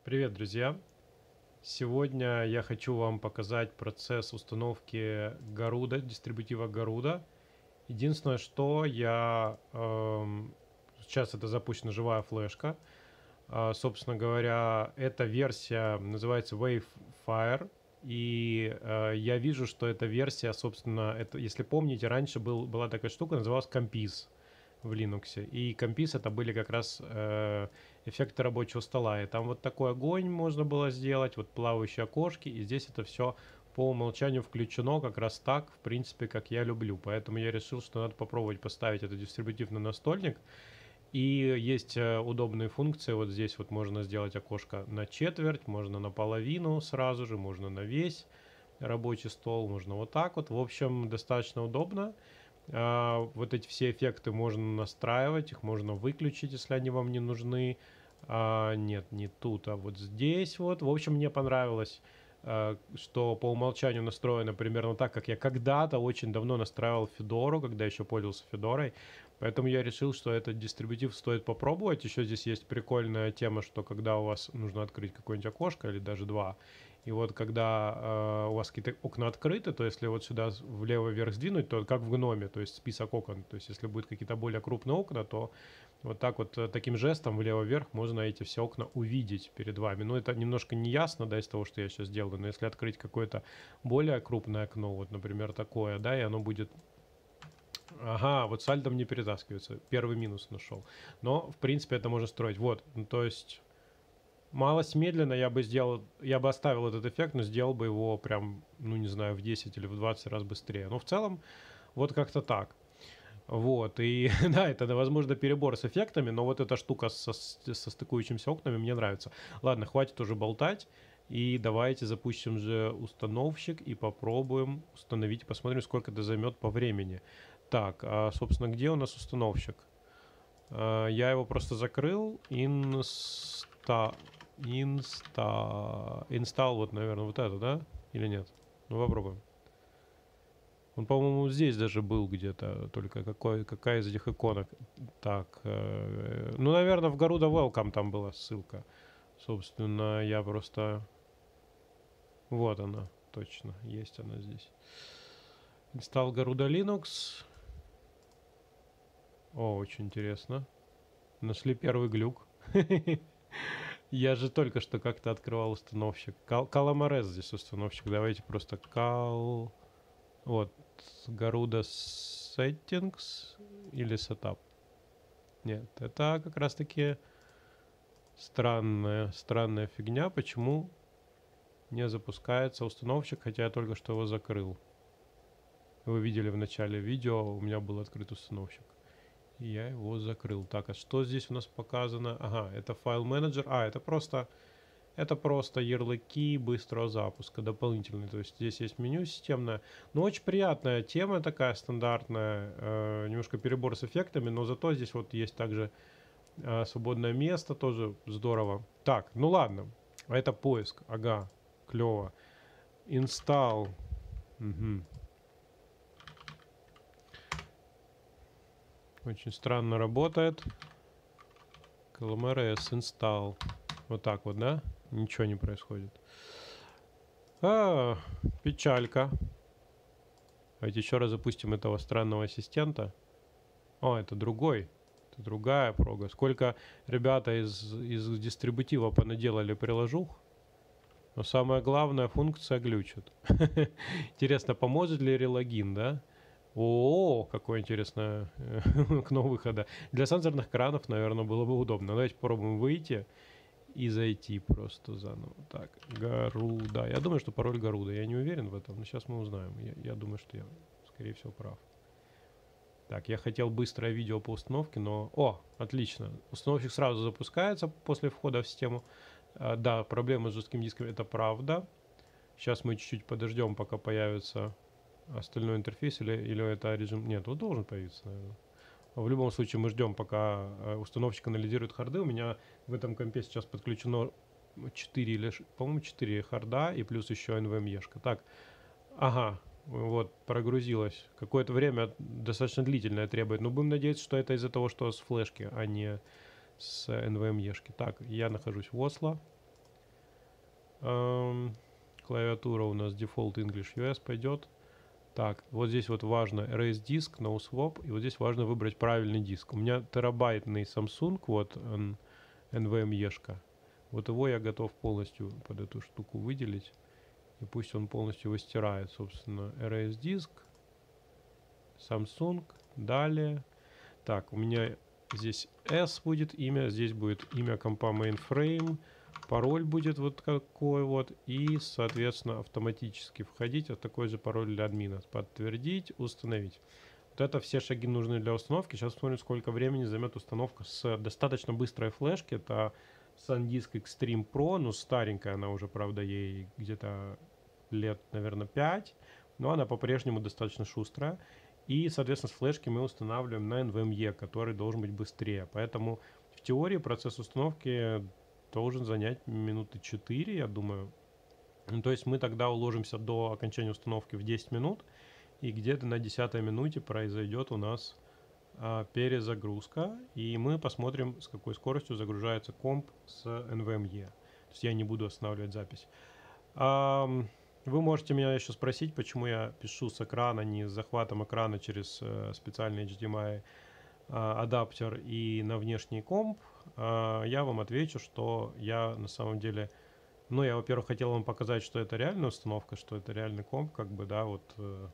Привет, друзья! Сегодня я хочу вам показать процесс установки Garuda, дистрибутива Garuda. Единственное, что сейчас это запущена живая флешка. Собственно говоря, эта версия называется Wavefire. И я вижу, что эта версия, собственно, если помните, раньше была такая штука, называлась Compiz в Linux. И Compiz это были как раз эффекты рабочего стола. И там вот такой огонь можно было сделать, вот плавающие окошки. И здесь это все по умолчанию включено как раз так, в принципе, как я люблю. Поэтому я решил, что надо попробовать поставить этот дистрибутив на настольник. И есть удобные функции. Вот здесь вот можно сделать окошко на четверть, можно наполовину сразу же, можно на весь рабочий стол, можно вот так вот. В общем, достаточно удобно. Вот эти все эффекты можно настраивать, их можно выключить, если они вам не нужны. Нет, не тут, а вот здесь вот. В общем, мне понравилось, что по умолчанию настроено примерно так, как я когда-то очень давно настраивал Федору, когда еще пользовался Федорой. Поэтому я решил, что этот дистрибутив стоит попробовать. Еще здесь есть прикольная тема, что когда у вас нужно открыть какое-нибудь окошко или даже два, и вот когда у вас какие-то окна открыты, то если вот сюда влево-вверх сдвинуть, то как в гноме, то есть список окон. То есть если будут какие-то более крупные окна, то вот так вот таким жестом влево-вверх можно эти все окна увидеть перед вами. Но это немножко не ясно, да, из того, что я сейчас делаю. Но если открыть какое-то более крупное окно, вот, например, такое, да, и оно будет... Ага, вот сальдом не перетаскивается. Первый минус нашел. Но, в принципе, это можно строить. Вот, ну, то есть... Малость медленно я бы оставил этот эффект, но сделал бы его прям, ну не знаю, в 10 или в 20 раз быстрее. Но в целом вот как-то так. Вот, и да, это, возможно, перебор с эффектами, но вот эта штука со стыкующимися окнами мне нравится. Ладно, хватит уже болтать, и давайте запустим же установщик и попробуем установить, посмотрим, сколько это займет по времени. Так, собственно, где у нас установщик? Я его просто закрыл, инстал, вот, наверное, вот это, да? Или нет? Ну, попробуем. Он, по-моему, здесь даже был где-то, только какая из этих иконок. Так, ну, наверное, в Garuda Welcome там была ссылка. Собственно, я просто... Вот она, точно, есть она здесь. Install Garuda Linux. О, очень интересно. Нашли первый глюк. Я же только что как-то открывал установщик. Calamares здесь установщик. Давайте просто Вот, Garuda Settings или Setup. Нет, это как раз таки странная фигня. Почему не запускается установщик, хотя я только что его закрыл. Вы видели в начале видео, у меня был открыт установщик. И я его закрыл. Так, а что здесь у нас показано? Ага, это файл менеджер. Это просто ярлыки быстрого запуска, дополнительные. То есть здесь есть меню системное. Но очень приятная тема такая стандартная. Немножко перебор с эффектами, но зато здесь вот есть также свободное место, тоже здорово. Так, ну ладно. Это поиск. Ага, клево. Install. Угу. Очень странно работает. Calamares install. Вот так вот, да? Ничего не происходит. Печалька. Давайте еще раз запустим этого странного ассистента. О, это другой. Это другая прога. Сколько ребята из дистрибутива понаделали приложух. Но самая главная функция глючит. Интересно, поможет ли релогин, да? О, какое интересное окно выхода. Для сенсорных кранов, наверное, было бы удобно. Давайте попробуем выйти и зайти просто заново. Так, Garuda. Я думаю, что пароль Garuda. Я не уверен в этом, но сейчас мы узнаем. Я думаю, что я, скорее всего, прав. Так, я хотел быстрое видео по установке, но... О, отлично. Установщик сразу запускается после входа в систему. Да, проблема с жестким диском, это правда. Сейчас мы чуть-чуть подождем, пока появится остальной интерфейс, или это режим... Нет, он должен появиться, наверное. В любом случае мы ждем, пока установщик анализирует харды. У меня в этом компе сейчас подключено 4 или, по-моему, 4 харда и плюс еще NVMe-шка. Так, ага, вот, прогрузилось. Какое-то время достаточно длительное требует. Но будем надеяться, что это из-за того, что с флешки, а не с NVMe-шки. Так, я нахожусь в Осло. Клавиатура у нас Default English US пойдет. Так, вот здесь вот важно Erase диск, No Swap, и вот здесь важно выбрать правильный диск. У меня терабайтный Samsung, вот NVMe-шка. Вот его я готов полностью под эту штуку выделить. И пусть он полностью его стирает, собственно. Erase диск, Samsung, далее. Так, у меня здесь S будет имя, здесь будет имя компа mainframe, пароль будет вот какой вот, и, соответственно, автоматически входить, вот такой же пароль для админа. Подтвердить, установить. Вот это все шаги нужны для установки. Сейчас посмотрим, сколько времени займет установка с достаточно быстрой флешки. Это SanDisk Extreme Pro, ну старенькая она уже, правда, ей где-то лет, наверное, 5, но она по-прежнему достаточно шустрая. И, соответственно, с флешки мы устанавливаем на NVMe, который должен быть быстрее. Поэтому в теории процесс установки должен занять минуты 4, я думаю. Ну, то есть мы тогда уложимся до окончания установки в 10 минут, и где-то на 10-й минуте произойдет у нас перезагрузка, и мы посмотрим, с какой скоростью загружается комп с NVMe. То есть я не буду останавливать запись. Вы можете меня еще спросить, почему я пишу с экрана, не с захватом экрана через специальный HDMI адаптер и на внешний комп. Я вам отвечу, что я на самом деле... Ну, я, во-первых, хотел вам показать, что это реальная установка, что это реальный комп, как бы, да, вот.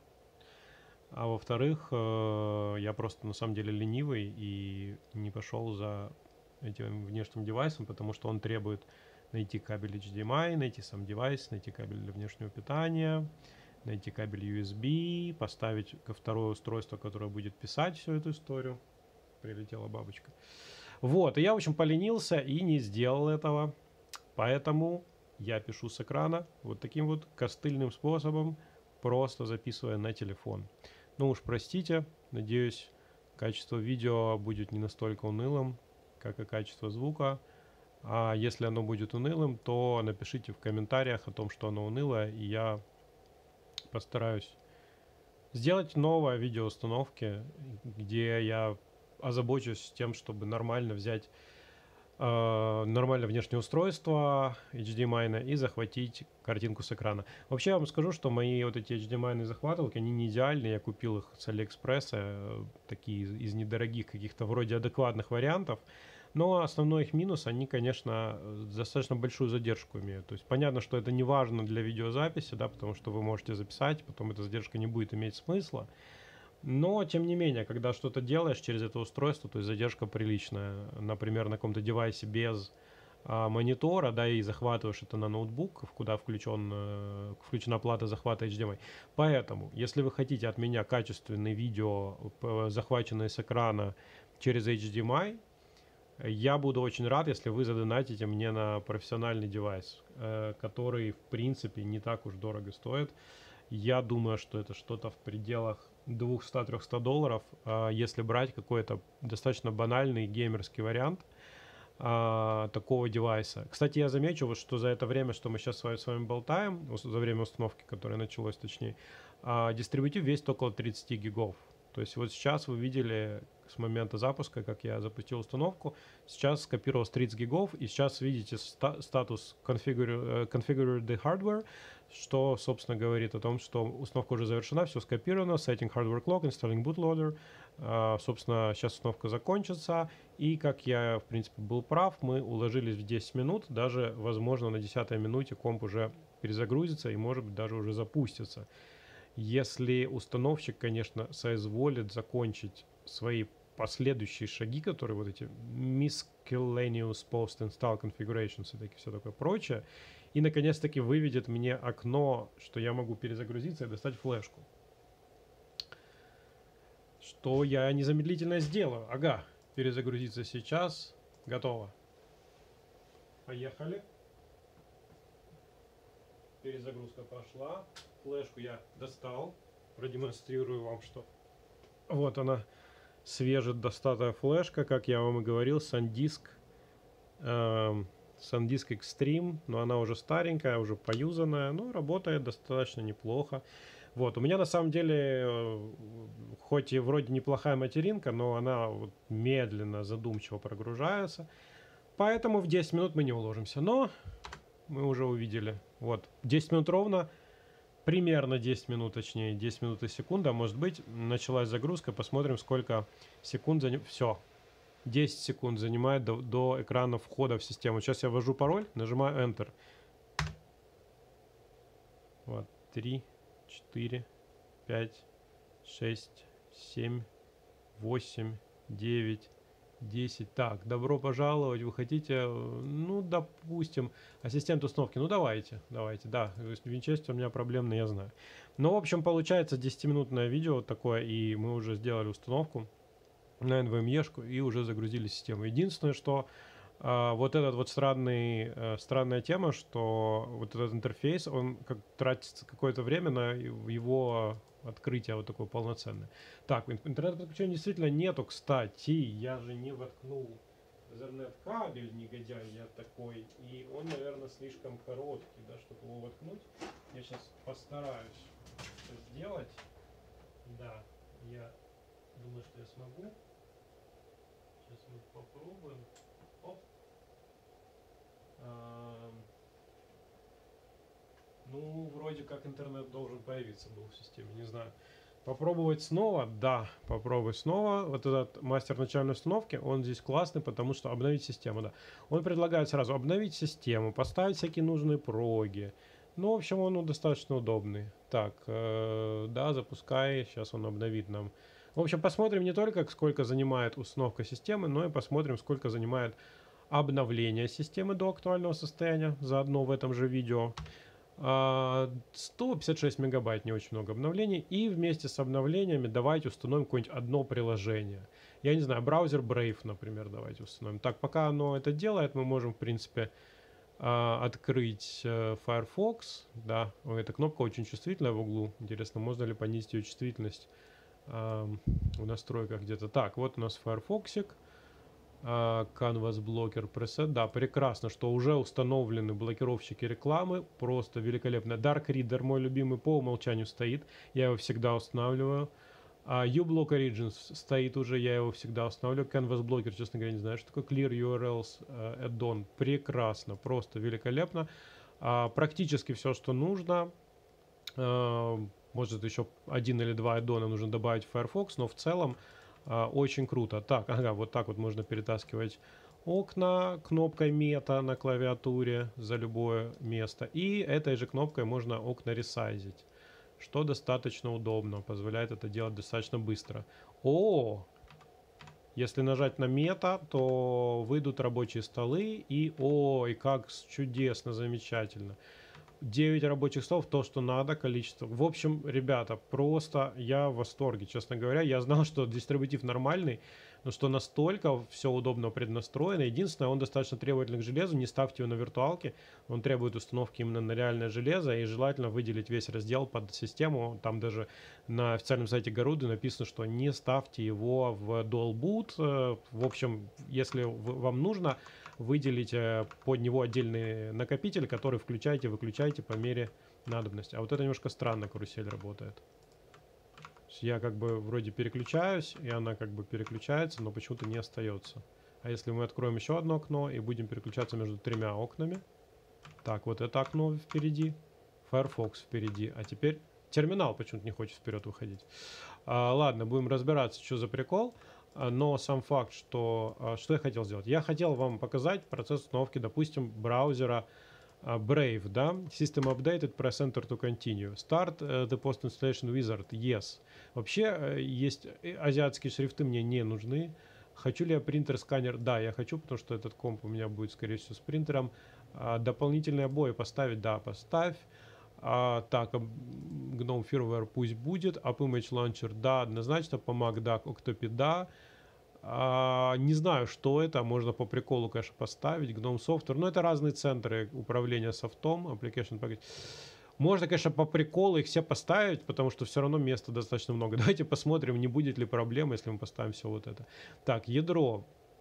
А во-вторых, я просто на самом деле ленивый и не пошел за этим внешним девайсом, потому что он требует найти кабель HDMI, найти сам девайс, найти кабель для внешнего питания, найти кабель USB, поставить второе устройство, которое будет писать всю эту историю. Прилетела бабочка. Вот, и я, в общем, поленился и не сделал этого. Поэтому я пишу с экрана вот таким вот костыльным способом, просто записывая на телефон. Ну уж простите, надеюсь, качество видео будет не настолько унылым, как и качество звука. А если оно будет унылым, то напишите в комментариях о том, что оно унылое, и я постараюсь сделать новое видеоустановки, где я озабочусь тем, чтобы нормально взять нормальное внешнее устройство HDMI и захватить картинку с экрана. Вообще я вам скажу, что мои вот эти HDMI захватывалки, они не идеальные, я купил их с Алиэкспресса, такие из недорогих каких-то вроде адекватных вариантов, но основной их минус, они, конечно, достаточно большую задержку имеют. То есть понятно, что это не важно для видеозаписи, да, потому что вы можете записать, потом эта задержка не будет иметь смысла. Но, тем не менее, когда что-то делаешь через это устройство, то есть задержка приличная, например, на каком-то девайсе без монитора, да, и захватываешь это на ноутбук, куда включена плата захвата HDMI. Поэтому, если вы хотите от меня качественное видео, захваченное с экрана через HDMI, я буду очень рад, если вы задонатите мне на профессиональный девайс, который, в принципе, не так уж дорого стоит. Я думаю, что это что-то в пределах $200-300, если брать какой-то достаточно банальный геймерский вариант такого девайса. Кстати, я замечу, вот, что за это время, что мы сейчас с вами болтаем, за время установки, которая началась точнее, дистрибутив весит около 30 гигов. То есть вот сейчас вы видели с момента запуска, как я запустил установку, сейчас скопировалось 30 гигов, и сейчас видите статус configure the hardware, что, собственно, говорит о том, что установка уже завершена, все скопировано, setting hardware clock, installing bootloader. Собственно, сейчас установка закончится, и, как я, в принципе, был прав, мы уложились в 10 минут, даже, возможно, на 10-й минуте комп уже перезагрузится и, может быть, даже уже запустится. Если установщик, конечно, соизволит закончить свои последующие шаги, которые вот эти miscellaneous post-install configurations и все такое прочее, и, наконец-таки, выведет мне окно, что я могу перезагрузиться и достать флешку. Что я незамедлительно сделаю. Ага, перезагрузиться сейчас. Готово. Поехали. Перезагрузка пошла. Флешку я достал. Продемонстрирую вам, что вот она, свежедостатая флешка, как я вам и говорил, SanDisk Extreme, но она уже старенькая, уже поюзанная, но работает достаточно неплохо. Вот, у меня на самом деле, хоть и вроде неплохая материнка, но она вот медленно, задумчиво прогружается, поэтому в 10 минут мы не уложимся. Но мы уже увидели. Вот, 10 минут ровно, примерно 10 минут, точнее, 10 минут и секунда, может быть. Началась загрузка, посмотрим, сколько секунд занимает. Все, 10 секунд занимает до экрана входа в систему. Сейчас я ввожу пароль, нажимаю Enter. Вот, 3, 4, 5, 6, 7, 8, 9, 10. Так, добро пожаловать. Вы хотите, ну, допустим, ассистент установки. Ну, давайте, да. Винчестер у меня проблемный, я знаю. Но, в общем, получается 10-минутное видео вот такое, и мы уже сделали установку на NVMe-шку и уже загрузили систему. Единственное, что вот этот вот странная тема, что вот этот интерфейс, он как тратится какое-то время на его открытие вот такое полноценное. Так, интернет-подключения действительно нету, кстати. Я же не воткнул Ethernet-кабель, негодяй я такой. И он, наверное, слишком короткий, да, чтобы его воткнуть. Я сейчас постараюсь это сделать. Да, я думаю, что я смогу. Сейчас мы попробуем. Оп. Ну, вроде как интернет должен появиться был в системе, не знаю. Попробовать снова? Да, попробовать снова. Вот этот мастер начальной установки, он здесь классный, потому что обновить систему, да. Он предлагает сразу обновить систему, поставить всякие нужные проги. Ну, в общем, он достаточно удобный. Так, да, запускай, сейчас он обновит нам. В общем, посмотрим не только, сколько занимает установка системы, но и посмотрим, сколько занимает обновление системы до актуального состояния, заодно в этом же видео. 156 мегабайт, не очень много обновлений. И вместе с обновлениями давайте установим какое-нибудь одно приложение. Я не знаю, браузер Brave, например, давайте установим. Так, пока оно это делает, мы можем, в принципе, открыть Firefox. Да, эта кнопка очень чувствительная в углу. Интересно, можно ли понизить ее чувствительность в настройках где-то. Так, вот у нас Firefoxик. Canvas Blocker Preset. Да, прекрасно, что уже установлены блокировщики рекламы. Просто великолепно. Dark Reader, мой любимый, по умолчанию стоит. Я его всегда устанавливаю. uBlock Origins стоит уже, я его всегда устанавливаю. Canvas Blocker, честно говоря, не знаю, что такое. Clear URLs add-on. Прекрасно, просто великолепно. Практически все, что нужно. Может, еще один или два аддона нужно добавить в Firefox, но в целом очень круто. Так, ага, вот так вот можно перетаскивать окна кнопкой мета на клавиатуре за любое место. И этой же кнопкой можно окна ресайзить, что достаточно удобно, позволяет это делать достаточно быстро. Если нажать на мета, то выйдут рабочие столы и ой, как чудесно, замечательно. 9 рабочих столов, то, что надо, количество. В общем, ребята, просто я в восторге, честно говоря. Я знал, что дистрибутив нормальный, но что настолько все удобно преднастроено. Единственное, он достаточно требователен к железу. Не ставьте его на виртуалке. Он требует установки именно на реальное железо. И желательно выделить весь раздел под систему. Там даже на официальном сайте Garuda написано, что не ставьте его в Dual Boot. В общем, если вам нужно, выделите под него отдельный накопитель, который включаете, выключаете по мере надобности. А вот это немножко странно карусель работает. Я как бы вроде переключаюсь, и она как бы переключается, но почему-то не остается. А если мы откроем еще одно окно и будем переключаться между тремя окнами. Так, вот это окно впереди, Firefox впереди, а теперь терминал почему-то не хочет вперед выходить. Ладно, будем разбираться, что за прикол. Но сам факт, что я хотел сделать? Я хотел вам показать процесс установки, допустим, браузера Brave, да? System updated, press enter to continue. Start the post installation wizard, yes. Вообще, есть азиатские шрифты, мне не нужны. Хочу ли я принтер-сканер? Да, я хочу, потому что этот комп у меня будет, скорее всего, с принтером. Дополнительные обои поставить? Да, поставь. Так, GNOME Firmware пусть будет. AppImage Launcher, да, однозначно. По MacDuck Octopi, да. Не знаю, что это. Можно по приколу, конечно, поставить. GNOME Software. Но это разные центры управления софтом. Application Package. Можно, конечно, по приколу их все поставить, потому что все равно места достаточно много. Давайте посмотрим, не будет ли проблем, если мы поставим все вот это. Так, ядро.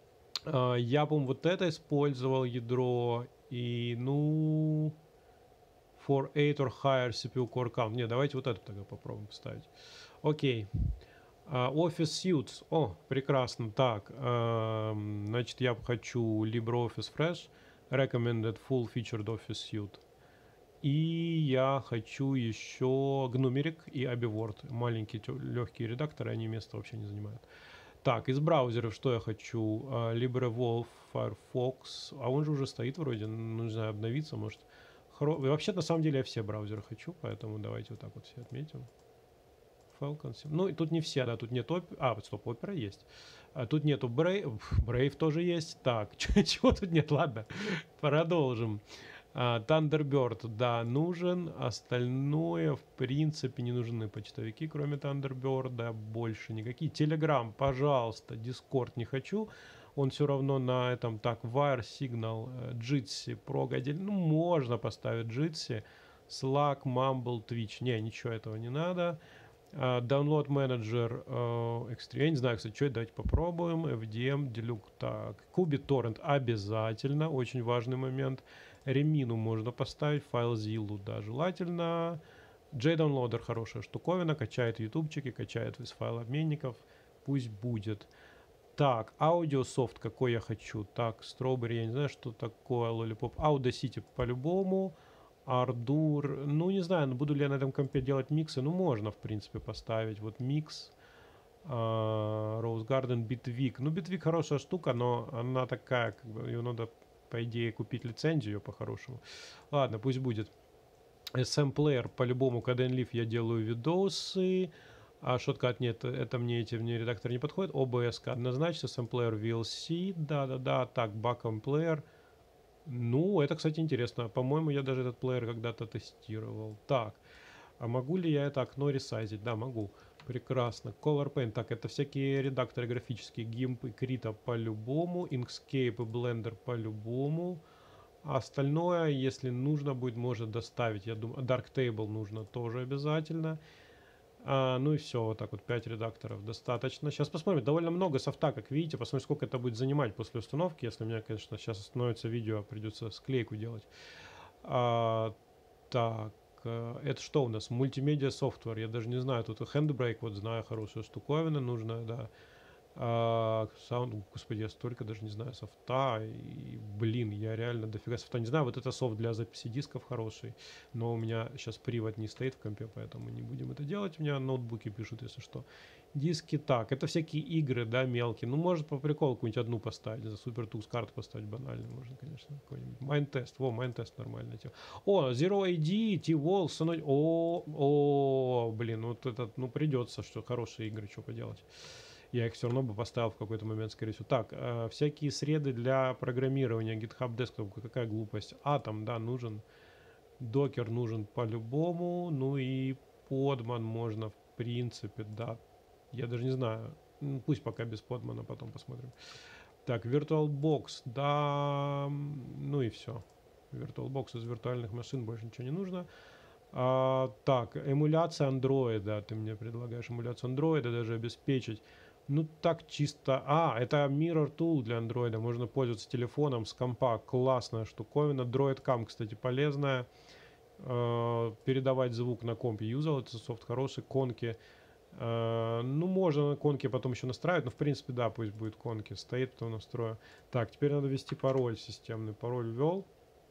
Я, по-моему, вот это использовал ядро. И, ну... For 8 or higher CPU core count. Не, давайте вот это тогда попробуем поставить. Окей. Office Suites. О, прекрасно. Так, значит, я хочу LibreOffice Fresh. Recommended Full Featured Office Suite. И я хочу еще Gnumeric и AbiWord. Маленькие легкие редакторы, они места вообще не занимают. Так, из браузеров что я хочу? LibreWolf, Firefox. А он же уже стоит вроде, ну не знаю, обновиться, может. Вообще, на самом деле, я все браузеры хочу, поэтому давайте вот так вот все отметим. Falcon. Ну, и тут не все, да, тут нет стоп, Opera есть. Тут нету Brave тоже есть. Так, чего тут нет? Ладно, продолжим. Thunderbird, да, нужен. Остальное, в принципе, не нужны почтовики, кроме Thunderbird, да, больше никакие. Telegram, пожалуйста, Discord не хочу. Он все равно на этом, так, Wire, Signal, Jitsi, Prog отдельно. Ну, можно поставить Jitsi. Slack, Mumble, Twitch. Не, ничего этого не надо. Download Manager Extreme. Я не знаю, кстати, что это. Давайте попробуем. FDM, Deluxe. Так, QBitTorrent обязательно. Очень важный момент. Ремину можно поставить. FileZilla, да, желательно. JDownloader хорошая штуковина. Качает ютубчики, качает из файлообменников. Пусть будет. Так, аудиософт какой я хочу. Так, Strawberry, я не знаю, что такое. Lollipop. Audacity по-любому. Ардур, ну не знаю, буду ли я на этом компе делать миксы, ну можно в принципе поставить, вот микс, Rose Garden, Bitwig, ну Bitwig хорошая штука, но она такая, как бы ее надо по идее купить лицензию по-хорошему, ладно, пусть будет. SM Player, по-любому, Kdenlive я делаю видосы, а Shotcut нет, это мне редактор не подходит, OBS однозначно, SM Player VLC, да-да-да, так, Backend Player. Ну, это, кстати, интересно. По-моему, я даже этот плеер когда-то тестировал. Так, а могу ли я это окно ресайзить? Да, могу. Прекрасно. Color Paint. Так, это всякие редакторы графические. GIMP и Krita по-любому. Inkscape и Blender по-любому. А остальное, если нужно будет, может доставить. Я думаю, Darktable нужно тоже обязательно. Ну и все, вот так вот 5 редакторов достаточно. Сейчас посмотрим, довольно много софта, как видите, посмотрим, сколько это будет занимать после установки. Если у меня, конечно, сейчас остановится видео, придется склейку делать. Так, это что у нас? Мультимедиа софтвер, я даже не знаю, тут Handbrake, вот знаю, хорошая штуковина нужная, да. Господи, я столько даже не знаю софта, и, блин, я реально дофига софта не знаю. Вот это софт для записи дисков хороший, но у меня сейчас привод не стоит в компе, поэтому не будем это делать. У меня ноутбуки пишут, если что. Диски, так, это всякие игры, да, мелкие. Ну, может по приколу какую-нибудь одну поставить, за SuperTux карту поставить банально, можно, конечно, какой-нибудь. Майнтест, Майнтест нормальная тема. Zero AD, T-Wall, блин, вот этот, ну, придется, что хорошие игры, что поделать. Я их все равно бы поставил в какой-то момент, скорее всего. Так, всякие среды для программирования, GitHub Desktop, какая глупость. Atom, да, нужен. Docker нужен по-любому. Ну и Podman можно, в принципе, да. Я даже не знаю. Пусть пока без Podman, потом посмотрим. Так, VirtualBox, да. Ну и все. VirtualBox из виртуальных машин больше ничего не нужно. Так, эмуляция андроида. Ты мне предлагаешь эмуляцию андроида даже обеспечить. Ну, так чисто... это Mirror Tool для андроида. Можно пользоваться телефоном с компа. Классная штуковина. DroidCam, кстати, полезная. Передавать звук на компе. Юзал, это софт хороший. Конки. Ну, можно на конке потом еще настраивать. Но, в принципе, да, пусть будет конки. Стоит, потом настрою. Так, теперь надо ввести пароль. Системный пароль ввел.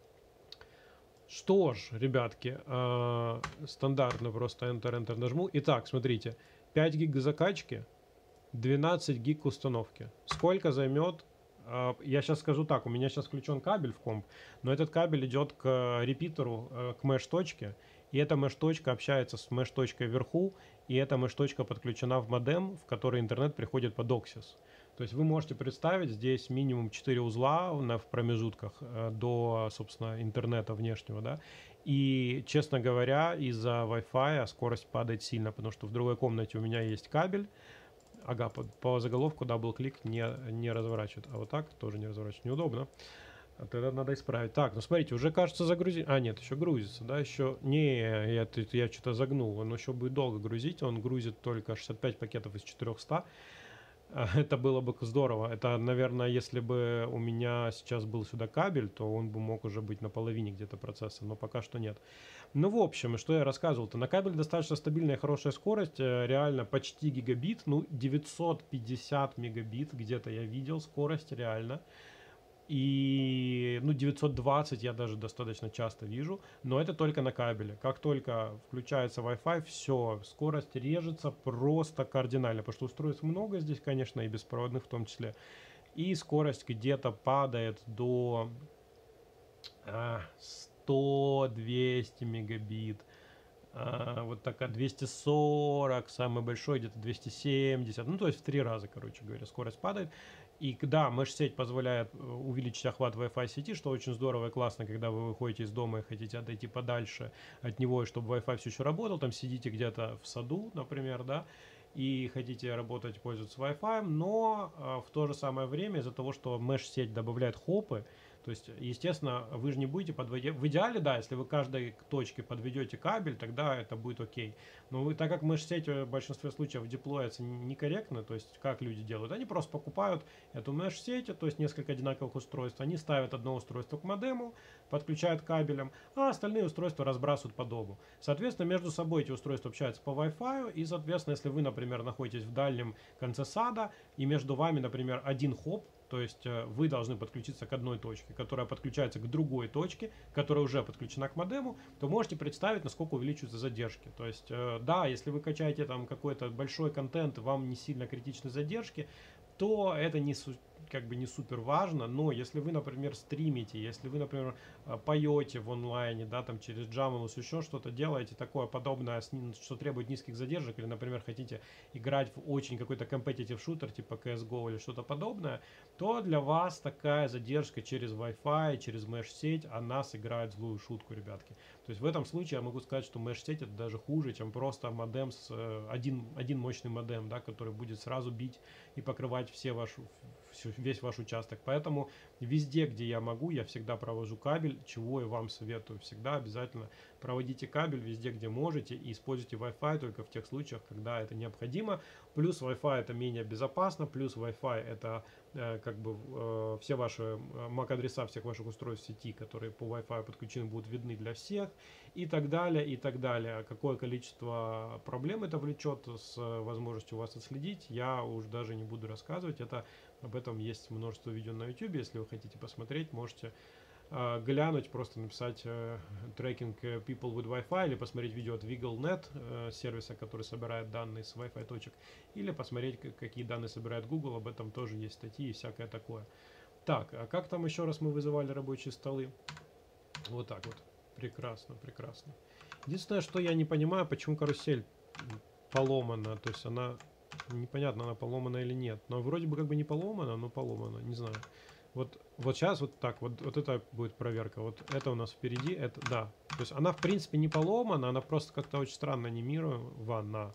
Что ж, ребятки, стандартно просто Enter нажму. Итак, смотрите. 5 гиг закачки. 12 гиг установки. Сколько займет? Я сейчас скажу так, у меня сейчас включен кабель в комп, но этот кабель идет к репитеру, к mesh-точке, и эта mesh-точка общается с mesh-точкой вверху, и эта mesh-точка подключена в модем, в который интернет приходит по DOCSIS. То есть вы можете представить, здесь минимум 4 узла в промежутках до, собственно, интернета внешнего, да, и, честно говоря, из-за Wi-Fi скорость падает сильно, потому что в другой комнате у меня есть кабель. Ага, по заголовку дабл-клик не разворачивает. А вот так тоже не разворачивает. Неудобно. Тогда надо исправить. Так, ну смотрите, уже кажется загрузить. Нет, еще грузится, да, еще... я что-то загнул. Он еще будет долго грузить. Он грузит только 65 пакетов из 400. Это было бы здорово. Это, наверное, если бы у меня сейчас был сюда кабель, то он бы мог уже быть на половине где-то процесса, но пока что нет. Ну, в общем, что я рассказывал-то. На кабеле достаточно стабильная, хорошая скорость, реально почти гигабит, ну, 950 мегабит где-то я видел скорость реально. И, ну, 920 я даже достаточно часто вижу, но это только на кабеле. Как только включается Wi-Fi, все, скорость режется просто кардинально, потому что устройств много здесь, конечно, и беспроводных в том числе. И скорость где-то падает до 100-200 мегабит. Вот такая 240, самый большой где-то 270, ну то есть в 3 раза, короче говоря, скорость падает. И да, mesh-сеть позволяет увеличить охват Wi-Fi сети, что очень здорово и классно, когда вы выходите из дома и хотите отойти подальше от него, и чтобы Wi-Fi все еще работал, там сидите где-то в саду, например, да, и хотите работать, пользоваться Wi-Fi, но в то же самое время из-за того, что mesh-сеть добавляет хопы, то есть, естественно, вы же не будете подводить. В идеале, да, если вы к каждой точке подведете кабель, тогда это будет окей. Но вы, так как mesh-сеть в большинстве случаев деплоится некорректно, то есть, как люди делают, они просто покупают эту mesh-сеть, то есть, несколько одинаковых устройств, они ставят одно устройство к модему, подключают кабелем, а остальные устройства разбрасывают по дому. Соответственно, между собой эти устройства общаются по Wi-Fi, и, соответственно, если вы, например, находитесь в дальнем конце сада, и между вами, например, один хоп, то есть вы должны подключиться к одной точке, которая подключается к другой точке, которая уже подключена к модему, то можете представить, насколько увеличиваются задержки. То есть, да, если вы качаете там какой-то большой контент, вам не сильно критичны задержки, то это как бы не супер важно, но если вы, например, стримите, если вы, например, поете в онлайне, да, там через Jamulus еще что-то делаете такое подобное, что требует низких задержек, или, например, хотите играть в очень какой-то competitive шутер, типа CSGO или что-то подобное, то для вас такая задержка через Wi-Fi, через mesh-сеть, она сыграет злую шутку, ребятки. То есть в этом случае я могу сказать, что mesh-сеть это даже хуже, чем просто модем один мощный модем, да, который будет сразу бить и покрывать весь ваш участок. Поэтому везде, где я могу, я всегда провожу кабель, чего и вам советую. Всегда обязательно проводите кабель везде, где можете, и используйте Wi-Fi только в тех случаях, когда это необходимо. Плюс Wi-Fi это менее безопасно, плюс Wi-Fi это как бы все ваши MAC-адреса всех ваших устройств сети, которые по Wi-Fi подключены, будут видны для всех, и так далее, и так далее. Какое количество проблем это влечет с возможностью вас отследить, я уж даже не буду рассказывать. Об этом есть множество видео на YouTube, если вы хотите посмотреть, можете глянуть, просто написать tracking people with Wi-Fi, или посмотреть видео от WiggleNet, сервиса, который собирает данные с Wi-Fi точек, или посмотреть, какие данные собирает Google, об этом тоже есть статьи и всякое такое. Так, а как там еще раз мы вызывали рабочие столы? Вот так вот. Прекрасно, прекрасно. Единственное, что я не понимаю, почему карусель поломана, то есть она, непонятно, она поломана или нет, но вроде бы как бы не поломана, но поломана, не знаю. Вот сейчас вот так, вот это будет проверка. Вот это у нас впереди, это, да. То есть она в принципе не поломана, она просто как-то очень странно анимирована.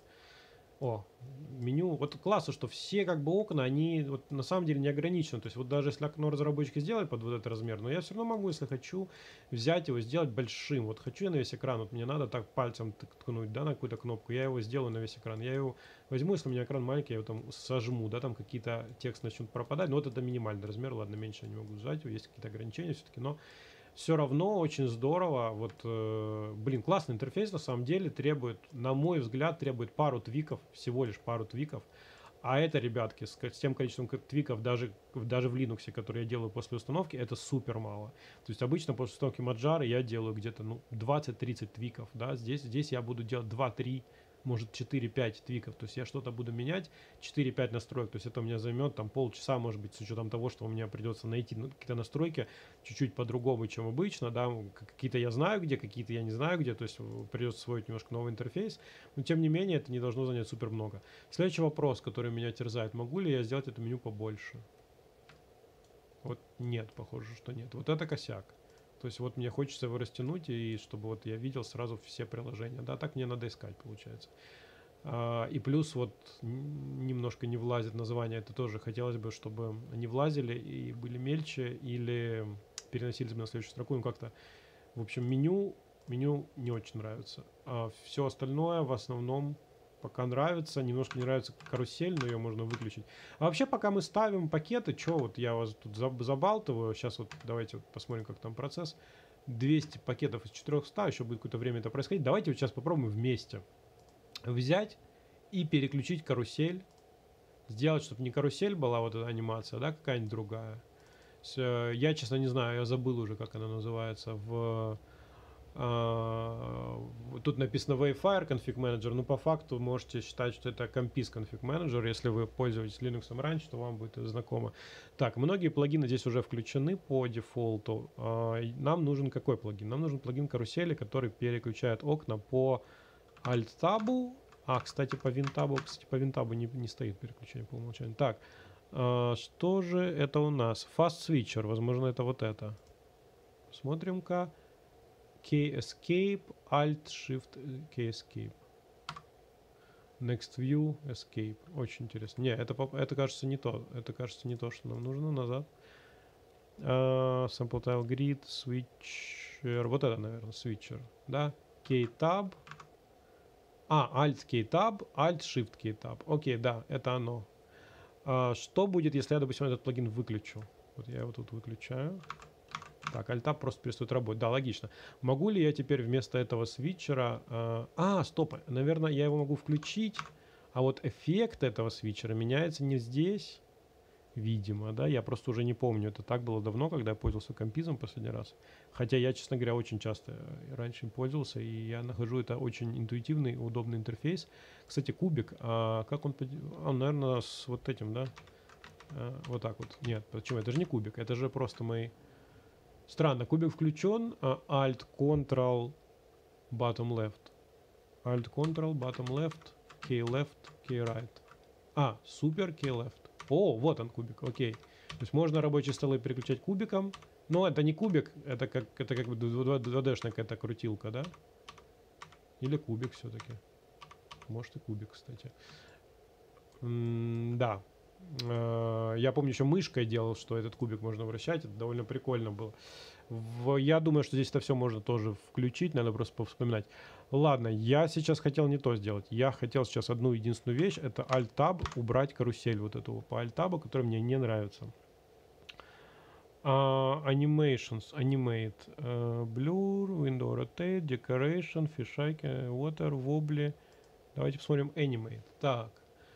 О, меню. Вот классно, что все как бы окна, они вот на самом деле не ограничены. То есть вот даже если окно разработчики сделают под вот этот размер, но я все равно могу, если хочу, взять его, сделать большим. Вот хочу я на весь экран, вот мне надо так пальцем ткнуть, да, на какую-то кнопку, я его сделаю на весь экран. Я его возьму, если у меня экран маленький, я его там сожму, да, там какие-то текст начнут пропадать, но вот это минимальный размер, ладно, меньше я не могу сжать, есть какие-то ограничения все-таки, но все равно очень здорово. Вот, блин, классный интерфейс на самом деле, требует, на мой взгляд, требует пару твиков, всего лишь пару твиков. А это, ребятки, с тем количеством твиков, даже в Linux, который я делаю после установки, это супер мало. То есть обычно после установки Manjaro я делаю где-то 20-30 твиков. Да? Здесь я буду делать 2-3, может 4-5 твиков. То есть я что-то буду менять, 4-5 настроек. То есть это у меня займет там полчаса, может быть, с учетом того, что у меня придется найти какие-то настройки чуть-чуть по-другому, чем обычно. Да? Какие-то я знаю где, какие-то я не знаю где. То есть придется освоить немножко новый интерфейс. Но тем не менее это не должно занять супер много. Следующий вопрос, который меня терзает. Могу ли я сделать это меню побольше? Вот нет, похоже, что нет. Вот это косяк. То есть вот мне хочется его растянуть, и чтобы вот я видел сразу все приложения. Да, так мне надо искать, получается. И плюс вот немножко не влазит название. Это тоже хотелось бы, чтобы они влазили и были мельче, или переносились бы на следующую строку. Ну как-то, в общем, меню не очень нравится. А все остальное в основном пока нравится. Немножко не нравится карусель, но ее можно выключить. А вообще, пока мы ставим пакеты, что вот я вас тут забалтываю. Сейчас вот давайте вот посмотрим, как там процесс. 200 пакетов из 400, еще будет какое-то время это происходить. Давайте вот сейчас попробуем вместе взять и переключить карусель. Сделать, чтобы не карусель была вот эта анимация, да, какая-нибудь другая. Я, честно, не знаю, я забыл уже, как она называется. Тут написано Wayfire Config Manager, но по факту можете считать, что это Compis Config Manager. Если вы пользуетесь Linux раньше, то вам будет это знакомо. Так, многие плагины здесь уже включены по дефолту. Нам нужен какой плагин? Нам нужен плагин карусели, который переключает окна по Alt-табу. Кстати, по WinTab не стоит переключение по умолчанию. Так, что же это у нас? Fast Switcher, возможно, это вот это. Смотрим-ка. K-Escape, Alt-Shift, K-Escape. Next View, Escape. Очень интересно. Не, это кажется не то. Это кажется не то, что нам нужно. Назад. Sample Tile Grid, Switcher. Вот это, наверное, Switcher. Да? K-Tab. Alt-K-Tab, Alt-Shift-K-Tab. Окей, да, это оно. Что будет, если я, допустим, этот плагин выключу? Вот я его тут выключаю. Так, Alt-Tab просто перестает работать. Да, логично. Могу ли я теперь вместо этого свитчера... стоп. Наверное, я его могу включить. А вот эффект этого свитчера меняется не здесь. Видимо, да. Я просто уже не помню. Это так было давно, когда я пользовался компизом последний раз. Хотя я, честно говоря, очень часто раньше им пользовался. И я нахожу это очень интуитивный, удобный интерфейс. Кстати, кубик. Как он... Он, наверное, с вот этим, да? Вот так вот. Нет, почему? Это же не кубик. Это же просто мои... Странно, кубик включен, Alt, Ctrl, Bottom Left. Alt, Ctrl, Bottom Left, K Left, K Right. Супер, K Left. Вот он кубик, окей. То есть можно рабочие столы переключать кубиком. Но это не кубик, это как бы 2D-шная какая-то крутилка, да? Или кубик все-таки. Может и кубик, кстати. Да. Я помню, еще мышкой делал, что этот кубик можно вращать. Это довольно прикольно было. Я думаю, что здесь это все можно тоже включить. Надо просто повспоминать. Ладно, я сейчас хотел не то сделать. Я хотел сейчас одну единственную вещь. Это Alt-Tab, убрать карусель вот эту по Alt-Tab, которая мне не нравится. Animations, Animate, Blur, Window Rotate, Decoration, Fisheye, Water, Wobbly. Давайте посмотрим Animate. Так.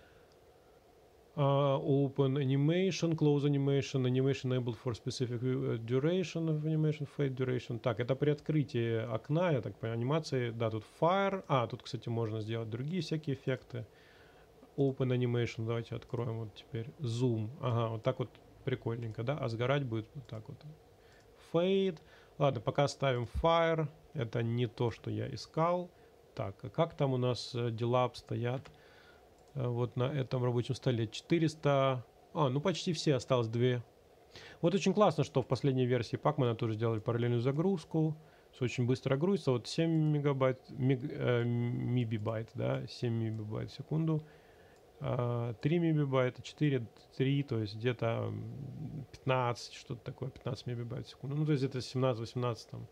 Open animation, close animation, animation enabled for specific duration of animation, fade duration. Так, это при открытии окна, я так понимаю, анимации. Да, тут fire. Тут, кстати, можно сделать другие всякие эффекты. Open animation, давайте откроем вот теперь. Zoom. Вот так вот прикольненько, да? А сгорать будет вот так вот. Fade. Ладно, пока ставим fire. Это не то, что я искал. Так, а как там у нас дела обстоят? Вот на этом рабочем столе 400... ну почти все, осталось 2. Вот очень классно, что в последней версии Pacman тоже сделали параллельную загрузку. Все очень быстро грузится. Вот 7 мегабайт, мибибайт, да, 7 мибибайт в секунду. 3 мибибайта, 4, 3, то есть где-то 15, что-то такое, 15 мегабайт в секунду. Ну, то есть это 17-18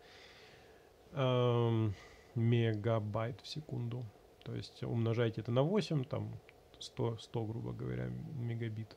там мегабайт в секунду. То есть умножайте это на 8, там 100, грубо говоря, мегабит.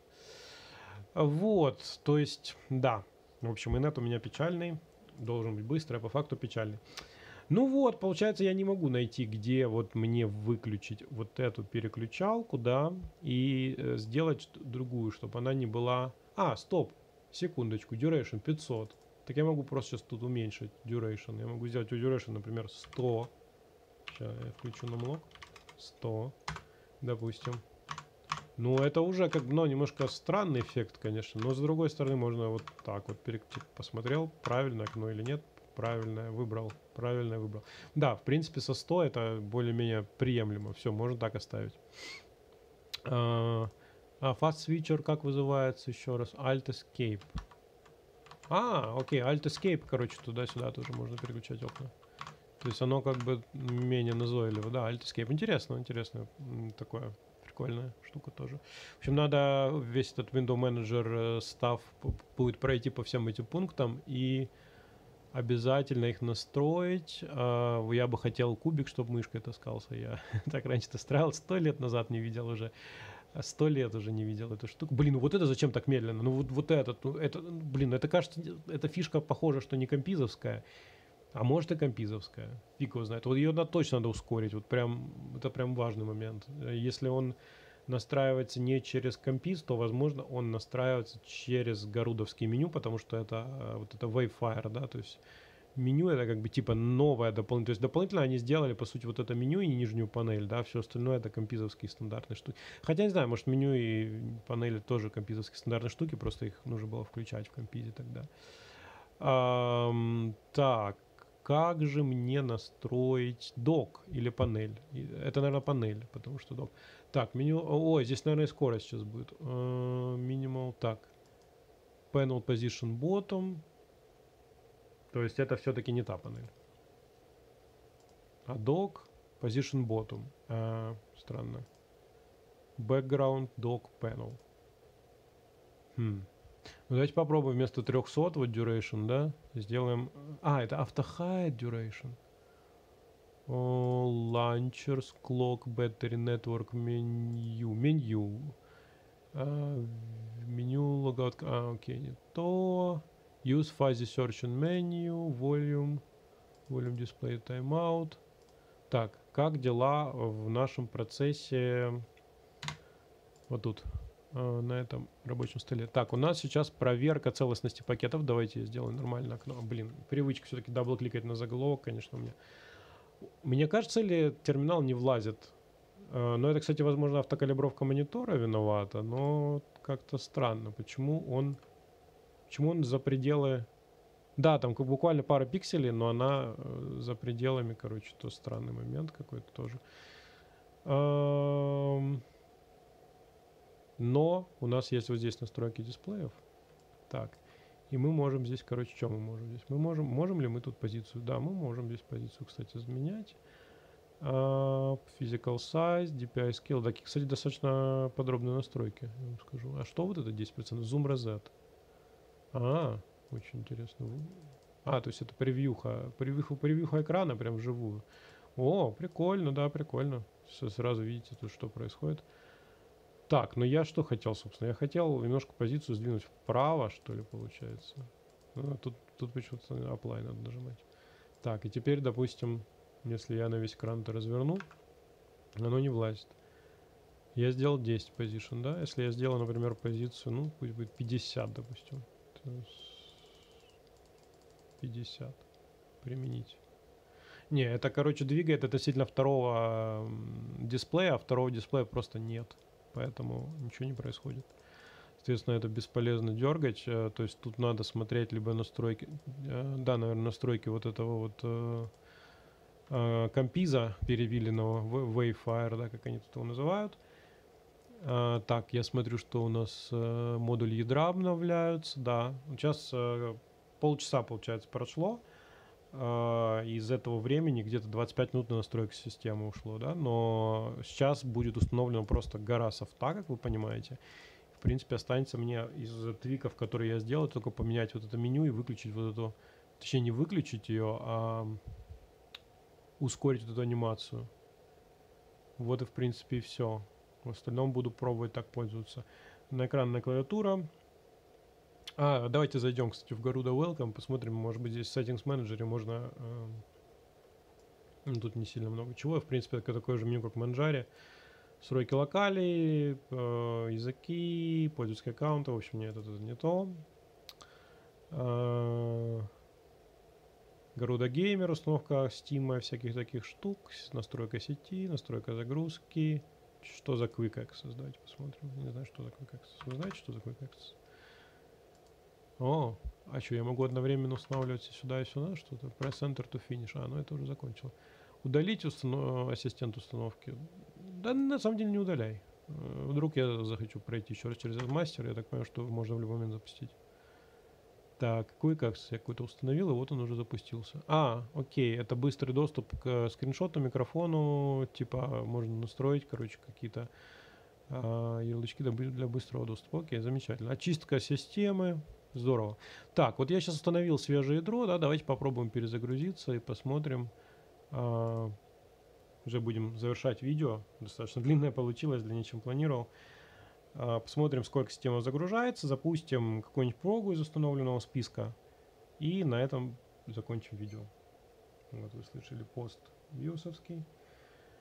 Вот, то есть, да. В общем, инет у меня печальный. Должен быть быстрый, а по факту печальный. Ну вот, получается, я не могу найти, где вот мне выключить вот эту переключалку, да, и сделать другую, чтобы она не была... Стоп, секундочку, duration 500. Так я могу просто сейчас тут уменьшить duration. Я могу сделать у duration, например, 100. Сейчас я включу numlock. 100, допустим. Ну, это уже как, немножко странный эффект, конечно. Но, с другой стороны, можно вот так вот посмотрел, правильное окно или нет. Правильное выбрал. Да, в принципе, со 100 это более-менее приемлемо. Все, можно так оставить. Fast Switcher как вызывается еще раз? Alt Escape. Окей, Alt Escape, короче, туда-сюда тоже можно переключать окна. То есть оно как бы менее назойливо. Да, Alt Escape. Интересно такое. Прикольная штука тоже. В общем, надо весь этот Window Manager став будет пройти по всем этим пунктам и обязательно их настроить. Я бы хотел кубик, чтобы мышкой таскался. Я так раньше-то строил, 100 лет назад не видел уже. 100 лет уже не видел эту штуку. Блин, вот это зачем так медленно? Это кажется, эта фишка похожа, что не компизовская. А может и компизовская. Фиг его знает. Вот ее точно надо ускорить. Вот прям, это прям важный момент. Если он настраивается не через компиз, то, возможно, он настраивается через гарудовские меню, потому что это вот это Wavefire, да, то есть меню это как бы типа новое дополнительное. То есть дополнительно они сделали, по сути, вот это меню и нижнюю панель, да, все остальное это компизовские стандартные штуки. Хотя, не знаю, может, меню и панели тоже компизовские стандартные штуки, просто их нужно было включать в компизе тогда. Так, как же мне настроить док или панель? Это, наверное, панель, потому что док. Так, меню... Ой, здесь, наверное, и скорость сейчас будет. Minimal, так. Panel Position Bottom. То есть это все-таки не та панель. А dock Position Bottom. Странно. Background Dock Panel. Ну, давайте попробуем вместо 300 вот duration, да, сделаем... это Auto Hide Duration. Launchers, Clock, Battery, Network, Menu. Меню, Logout... окей, не то. Use Fuzzy Search and Menu, Volume Display, Timeout. Так, как дела в нашем процессе вот тут, на этом рабочем столе? Так, у нас сейчас проверка целостности пакетов. Давайте я сделаю нормальное окно. Блин, привычка все-таки дабл-кликать на заголовок, конечно, у меня. Мне кажется, ли терминал не влазит? Но это, кстати, возможно, автокалибровка монитора виновата, но как-то странно. Почему он за пределы... Да, там буквально пара пикселей, но она за пределами, короче, то странный момент какой-то тоже. Но у нас есть вот здесь настройки дисплеев. Так, и мы можем здесь, короче, что мы можем здесь? Мы можем ли мы тут позицию? Да, мы можем здесь позицию, кстати, изменять. Physical Size, DPI Scale. Да, кстати, достаточно подробные настройки, я вам скажу. А что вот это 10%? Zoom Reset. Очень интересно. То есть это превьюха экрана прям вживую. О, прикольно, да, прикольно. Сразу видите тут, что происходит. Так, ну я что хотел, собственно? Я хотел немножко позицию сдвинуть вправо, что ли, получается. Тут почему-то Apply надо нажимать. Так, и теперь, допустим, если я на весь экран это разверну, оно не влазит. Я сделал 10 position, да? Если я сделаю, например, позицию, ну, пусть будет 50, допустим. 50. Применить. Не, это, короче, двигает относительно второго дисплея, а второго дисплея просто нет. Поэтому ничего не происходит. Соответственно, это бесполезно дергать. То есть тут надо смотреть либо настройки... Да, наверное, настройки вот этого вот компиза перевиленного, Wavefire, да, как они тут его называют. Так, я смотрю, что у нас модуль ядра обновляются. Да, сейчас полчаса, получается, прошло. Из этого времени где-то 25 минут на настройку системы ушло, да, но сейчас будет установлена просто гора софта, как вы понимаете. В принципе, останется мне из твиков, которые я сделал, только поменять вот это меню и выключить вот эту, точнее не выключить ее, а ускорить вот эту анимацию. Вот и в принципе и все. В остальном буду пробовать так пользоваться. На экранная клавиатура. Давайте зайдем, кстати, в Garuda Welcome, посмотрим, может быть, здесь в Settings Manager можно... тут не сильно много чего. В принципе, это такое же меню, как в Manjaro. Сроки локалей, языки, пользовательские аккаунты. В общем, нет, это не то. Garuda Gamer, установка Steam, всяких таких штук. Настройка сети, настройка загрузки. Что за Quick Access? Давайте посмотрим. Не знаю, что за Quick Access. Вы знаете, что за Quick Access? Что, я могу одновременно устанавливать и сюда, что-то? Press Enter to Finish. Ну это уже закончил. Удалить ассистент установки. Да, на самом деле не удаляй. Вдруг я захочу пройти еще раз через мастер. Я так понимаю, что можно в любой момент запустить. Так, Quick Access я какой-то установил, и вот он уже запустился. Окей, это быстрый доступ к скриншоту, микрофону. Типа можно настроить, короче, какие-то ярлычки для быстрого доступа. Окей, замечательно. Очистка системы. Здорово. Так, вот я сейчас установил свежее ядро, да, давайте попробуем перезагрузиться и посмотрим. Уже будем завершать видео. Достаточно длинное получилось, длиннее, чем планировал. Посмотрим, сколько система загружается. Запустим какую-нибудь прогу из установленного списка. И на этом закончим видео. Вот вы слышали пост вьюсовский.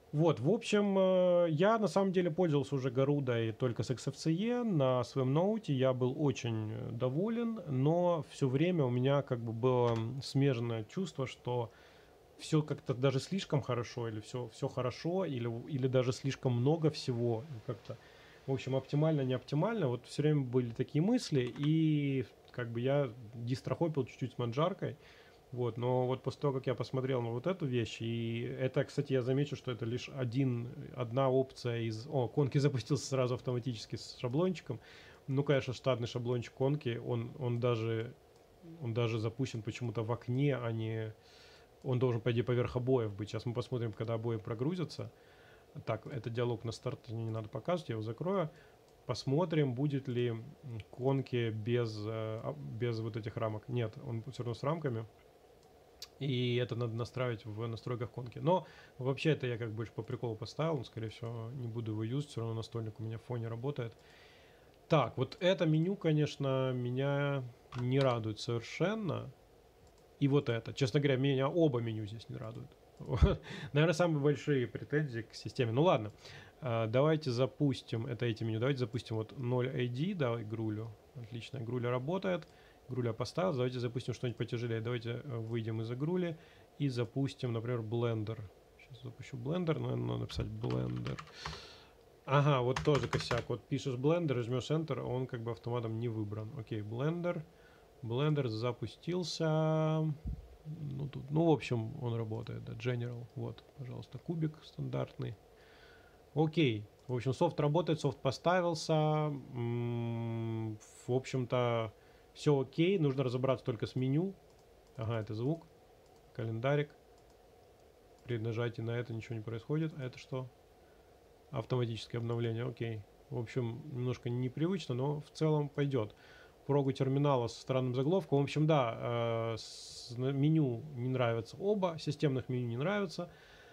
Вот, в общем, я на самом деле пользовался уже Гарудой только с XFCE на своем ноуте, я был очень доволен, но все время у меня как бы было смежное чувство, что все как-то даже слишком хорошо, или все хорошо, или даже слишком много всего, как-то, в общем, оптимально, не оптимально, вот все время были такие мысли, и как бы я дистрохопил чуть-чуть с манжаркой, вот, но вот после того, как я посмотрел на вот эту вещь, и это, кстати, я замечу, что это лишь одна опция из... О, Конки запустился сразу автоматически с шаблончиком. Ну, конечно, штатный шаблончик Конки, он даже запущен почему-то в окне, а не... Он должен, по идее, поверх обоев быть. Сейчас мы посмотрим, когда обои прогрузятся. Так, этот диалог на старте не надо показывать, я его закрою. Посмотрим, будет ли Конки без вот этих рамок. Нет, он все равно с рамками. И это надо настраивать в настройках Конки. Но вообще это я как больше по приколу поставил. Скорее всего, не буду его юзать. Все равно настольник у меня в фоне работает. Так, вот это меню, конечно, меня не радует совершенно. И вот это. Честно говоря, меня оба меню здесь не радуют. Наверное, самые большие претензии к системе. Ну ладно. Давайте запустим эти меню. Давайте запустим вот 0 ID. Давай Грулю. Отлично. Груля работает. Груля поставил. Давайте запустим что-нибудь потяжелее. Давайте выйдем из Грули и запустим, например, Blender. Сейчас запущу Blender. Наверное, надо написать Blender. Ага, вот тоже косяк. Вот пишешь Blender, жмешь Enter, он как бы автоматом не выбран. Окей, Blender. Blender запустился. Ну, тут, ну, в общем, он работает, да, General. Вот, пожалуйста, кубик стандартный. Окей. В общем, софт работает, софт поставился. В общем-то, все окей. Нужно разобраться только с меню. Ага, это звук. Календарик. При нажатии на это ничего не происходит. А это что? Автоматическое обновление, окей. В общем, немножко непривычно, но в целом пойдет. Прогу терминала со странным заголовком. В общем, да, меню не нравятся оба, системных меню не нравится.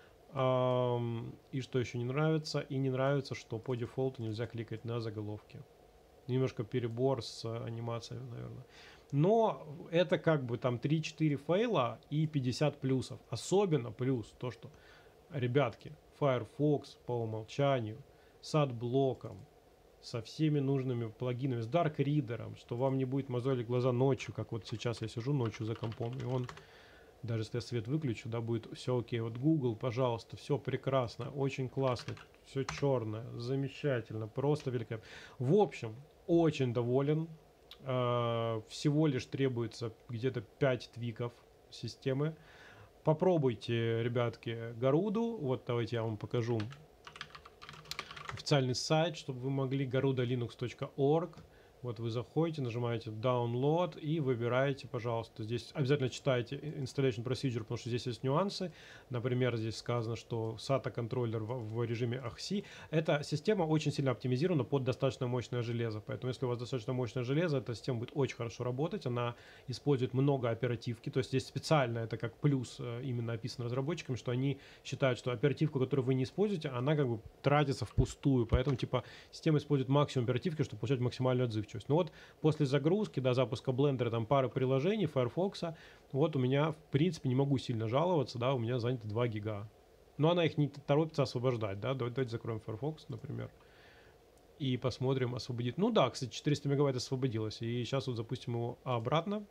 И что еще не нравится? И не нравится, что по дефолту нельзя кликать на заголовки. Немножко перебор с анимацией, наверное. Но это как бы там 3-4 фейла и 50 плюсов. Особенно плюс то, что, ребятки, Firefox по умолчанию, с адблоком, со всеми нужными плагинами, с Dark Reader, что вам не будет мозолить глаза ночью, как вот сейчас я сижу ночью за компом, и он, даже если я свет выключу, да, будет все окей. Вот Google, пожалуйста, все прекрасно, очень классно, все черное, замечательно, просто великолепно. В общем, очень доволен. Всего лишь требуется где-то 5 твиков системы. Попробуйте, ребятки, Garuda. Вот давайте я вам покажу официальный сайт, чтобы вы могли garudalinux.org. Вот вы заходите, нажимаете Download и выбираете, пожалуйста. Здесь обязательно читайте Installation Procedure, потому что здесь есть нюансы. Например, здесь сказано, что SATA контроллер в режиме AXI. Эта система очень сильно оптимизирована под достаточно мощное железо. Поэтому, если у вас достаточно мощное железо, эта система будет очень хорошо работать. Она использует много оперативки. То есть здесь специально это как плюс именно описано разработчиками, что они считают, что оперативку, которую вы не используете, она как бы тратится впустую. Поэтому, типа, система использует максимум оперативки, чтобы получать максимальную отзывчивость. Ну вот после загрузки, до запуска Blender, там пары приложений, Firefox, вот у меня, в принципе, не могу сильно жаловаться, да, у меня занято 2 гига. Но она их не торопится освобождать, да, давайте закроем Firefox, например, и посмотрим, освободит. Ну да, кстати, 400 мегабайт освободилось, и сейчас вот запустим его обратно.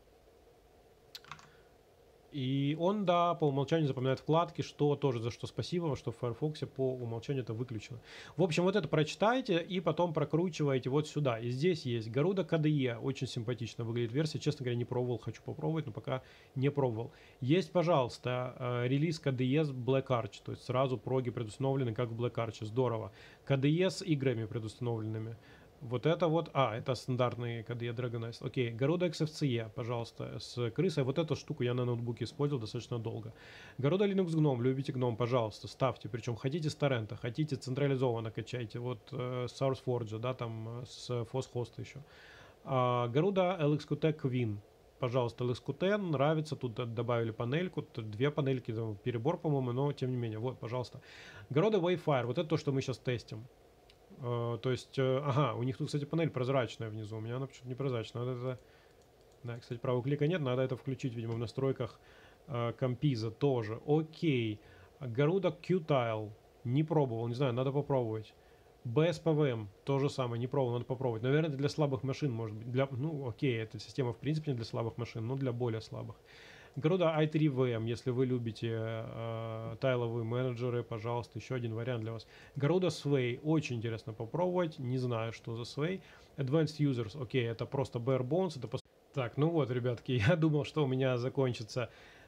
И он, да, по умолчанию запоминает вкладки, что тоже за что спасибо, что в Firefox по умолчанию это выключено. В общем, вот это прочитайте и потом прокручиваете вот сюда. И здесь есть Garuda KDE, очень симпатично выглядит версия. Честно говоря, не пробовал, хочу попробовать, но пока не пробовал. Есть, пожалуйста, релиз KDE с Black Arch, то есть сразу проги предустановлены, как в Black Arch, здорово. KDE с играми предустановленными. Вот это вот, это стандартный KDE Dragon Nest. Окей, Garuda XFCE, пожалуйста, с крысой. Вот эту штуку я на ноутбуке использовал достаточно долго. Garuda Linux GNOME, любите GNOME, пожалуйста, ставьте. Причем хотите с торрента, хотите централизованно качайте. Вот с SourceForge, да, там с FOSS еще. Garuda LXQT Queen. Пожалуйста, LXQT нравится, тут добавили панельку, тут 2 панельки, там, перебор, по-моему, но тем не менее, вот, пожалуйста. Garuda Wayfire, вот это то, что мы сейчас тестим. То есть, ага, у них тут, кстати, панель прозрачная внизу. У меня она почему-то непрозрачная. Надо это... Да, кстати, правого клика нет, надо это включить, видимо, в настройках компиза тоже. Окей. Garuda Qtile. Не пробовал, не знаю, надо попробовать. BSPWM, то же самое, не пробовал, надо попробовать. Наверное, это для слабых машин, может быть. Ну, окей, эта система в принципе не для слабых машин, но для более слабых. Garuda i3VM, если вы любите тайловые менеджеры, пожалуйста, еще один вариант для вас. Garuda Sway, очень интересно попробовать, не знаю, что за Sway. Advanced Users, окей, это просто bare bones, это Так, ну вот, ребятки, я думал, что у меня закончится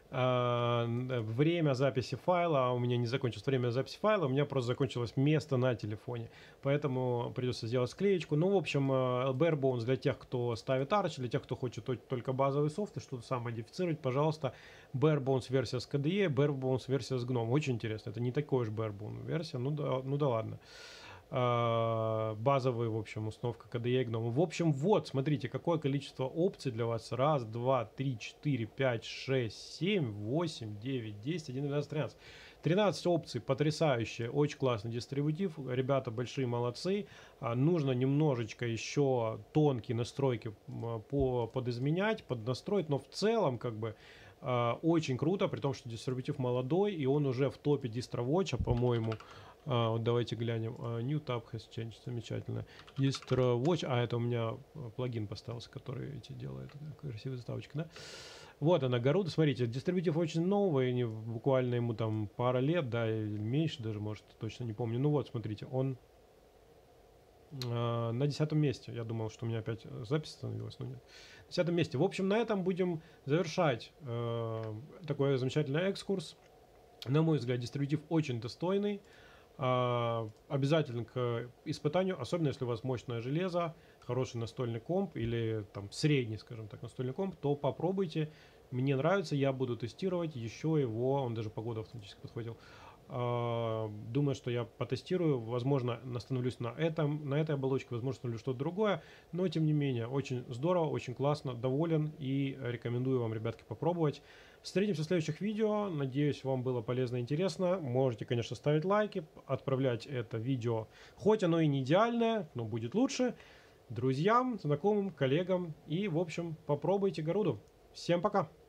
время записи файла, а у меня не закончилось время записи файла, у меня просто закончилось место на телефоне, поэтому придется сделать склеечку. Ну, в общем, bare bones для тех, кто ставит Arch, для тех, кто хочет только базовый софт и что-то сам модифицировать, пожалуйста, bare bones версия с KDE, bare bones версия с GNOME, очень интересно, это не такой уж bare bones версия, ну да ладно. Базовые, в общем, установка KDE и GNOME. В общем, вот, смотрите, какое количество опций для вас. Раз, два, три, четыре, пять, шесть, семь, восемь, девять, 10, 11, 12, 13. 13 опций, потрясающие, очень классный дистрибутив. Ребята большие молодцы. Нужно немножечко еще тонкие настройки подизменять, поднастроить, но в целом, как бы, очень круто, при том, что дистрибутив молодой, и он уже в топе DistroWatch, по-моему. Вот давайте глянем. New tab has changed. Замечательно. DistroWatch. Это у меня плагин поставился, который эти делает. Красивая заставочка, да? Вот она, Garuda. Смотрите, дистрибутив очень новый. Буквально ему там пара лет, да, или меньше даже, может, точно не помню. Ну вот, смотрите, он на 10-м месте. Я думал, что у меня опять запись остановилась, но нет. На 10-м месте. В общем, на этом будем завершать такой замечательный экскурс. На мой взгляд, дистрибутив очень достойный. Обязательно к испытанию, особенно если у вас мощное железо, хороший настольный комп или там средний, скажем так, настольный комп, то попробуйте. Мне нравится, я буду тестировать еще его, он даже погоду автоматически подхватил. Думаю, что я потестирую, возможно, остановлюсь на этой оболочке, возможно, остановлю что-то другое, но тем не менее, очень здорово, очень классно, доволен и рекомендую вам, ребятки, попробовать. Встретимся в следующих видео, надеюсь, вам было полезно и интересно. Можете, конечно, ставить лайки, отправлять это видео, хоть оно и не идеальное, но будет лучше, друзьям, знакомым, коллегам и, в общем, попробуйте Garuda. Всем пока!